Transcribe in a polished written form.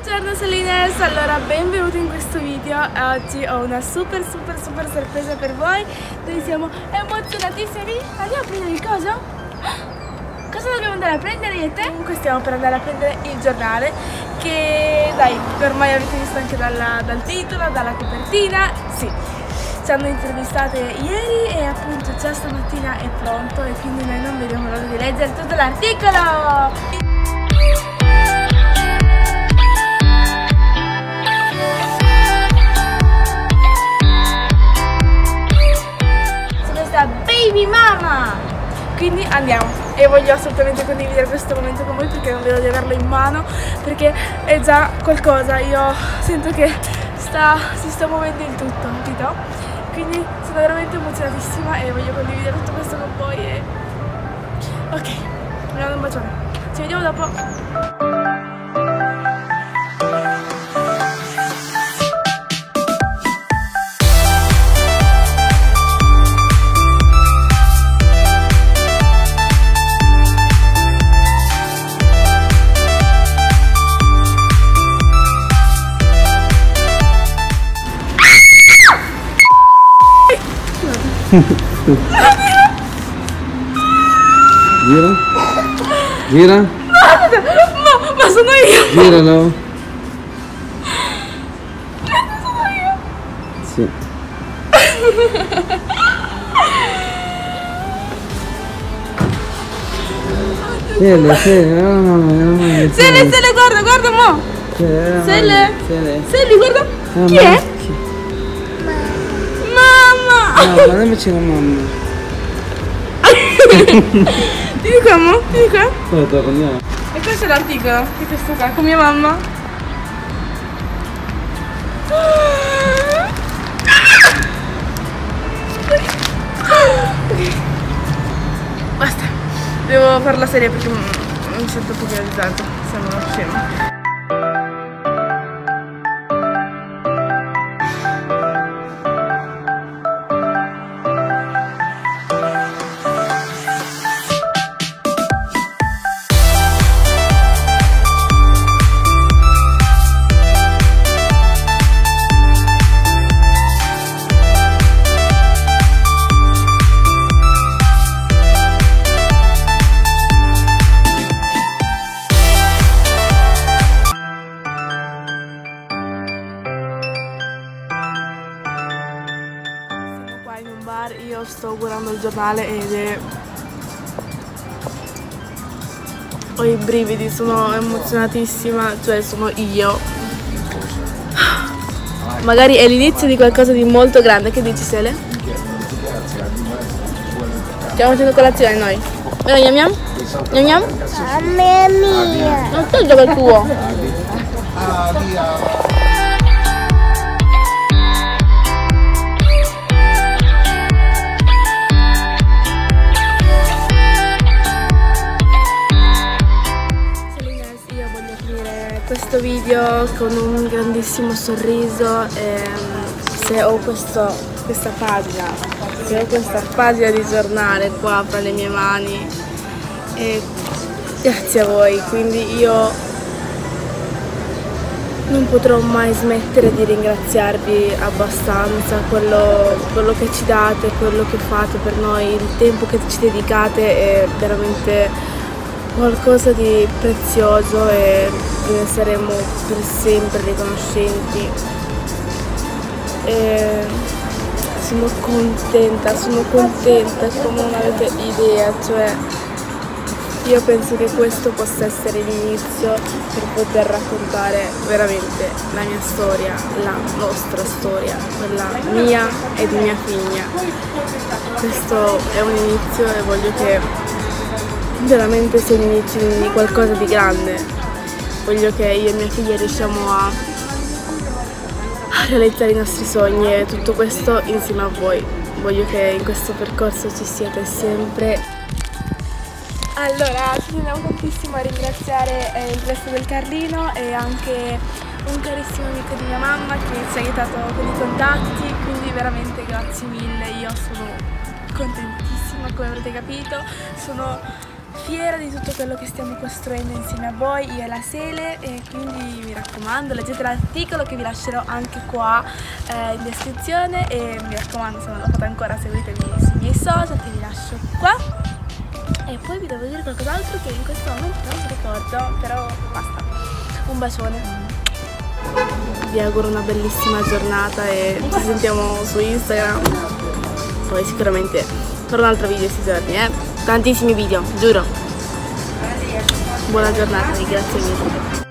Buongiorno Soliners, allora benvenuti in questo video. Oggi ho una super sorpresa per voi. Noi siamo emozionatissimi. Andiamo a prendere il coso? Cosa dobbiamo andare a prendere io e te? Comunque stiamo per andare a prendere il giornale, che dai, ormai avete visto anche dal titolo, dalla copertina. Sì, ci hanno intervistate ieri e appunto già stamattina è pronto, e quindi noi non vediamo l'ora di leggere tutto l'articolo. Baby mama! Quindi andiamo, e voglio assolutamente condividere questo momento con voi perché non vedo di averlo in mano, perché è già qualcosa. Io sento che si sta muovendo il tutto, capito? Quindi sono veramente emozionatissima e voglio condividere tutto questo con voi e... ok, vi mando un bacione, ci vediamo dopo. Gira? Gira? Ma sono io! Giralo! Sono io! Sì. Sele, guarda mo! Sele, guarda! Chi è? Mamma! No, guardaci la mamma. Vieni qua, mo, vieni qua. Aspetta, andiamo. E questo è l'articolo, che questo qua, con mia mamma. Basta, devo fare la serie perché mi sento un po' più agitato, sembra una scema. In un bar, io sto guardando il giornale ed è... ho i brividi, sono emozionatissima, cioè sono io. Magari è l'inizio di qualcosa di molto grande, che dici Sele? Stiamo facendo colazione noi. Allora, gnam gnam? Mamma mia! Non sto giocando il tuo. Questo video con un grandissimo sorriso, se ho questa pagina di giornale qua fra le mie mani, grazie a voi, quindi io non potrò mai smettere di ringraziarvi abbastanza. Quello che ci date, quello che fate per noi, il tempo che ci dedicate è veramente qualcosa di prezioso e ne saremo per sempre riconoscenti. E sono contenta come non avete idea, cioè io penso che questo possa essere l'inizio per poter raccontare veramente la mia storia, la nostra storia, quella mia e di mia figlia. Questo è un inizio e voglio che veramente sia l'inizio di qualcosa di grande. Voglio che io e mia figlia riusciamo a realizzare i nostri sogni e tutto questo insieme a voi. Voglio che in questo percorso ci siate sempre. Allora, ci teniamo tantissimo a ringraziare il resto del Carlino e anche un carissimo amico di mia mamma che ci ha aiutato con i contatti, quindi veramente grazie mille. Io sono contentissima, come avrete capito, sono fiera di tutto quello che stiamo costruendo insieme a voi, io e la Sele, e quindi mi raccomando leggete l'articolo che vi lascerò anche qua in descrizione, e mi raccomando, se non lo fate ancora seguitemi sui miei social che vi lascio qua. E poi vi devo dire qualcos'altro che in questo momento non mi ricordo, però basta. Un bacione, vi auguro una bellissima giornata e ci sentiamo su Instagram, poi sicuramente farò un altro video questi giorni, tantissimi video, giuro. Buona giornata e grazie mille.